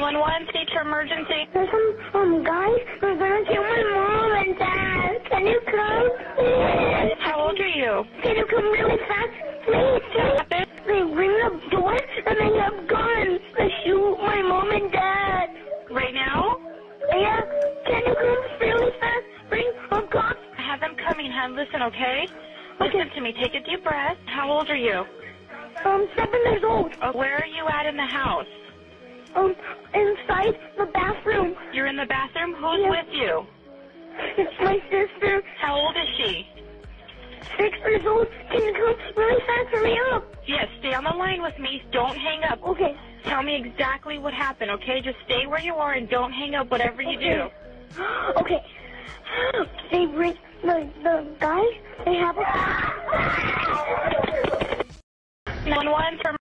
911, teacher emergency. There's some guys who are gonna kill my mom and dad. Can you come? How old are you? Can you come really fast, please? They ring the door and they have guns to shoot my mom and dad. Right now? Yeah. Can you come really fast? Bring a cop. I have them coming, hon. Listen, okay? Listen to me. Take a deep breath. How old are you? 7 years old. Oh, where are you at in the house? Inside the bathroom. You're in the bathroom? Who's Yeah. with you? It's my sister. How old is she? 6 years old. Can you come really fast? Hurry up. Yes, stay on the line with me. Don't hang up. Okay. Tell me exactly what happened, okay? Just stay where you are and don't hang up whatever you do. Okay. They bring the guys. They have a 911 for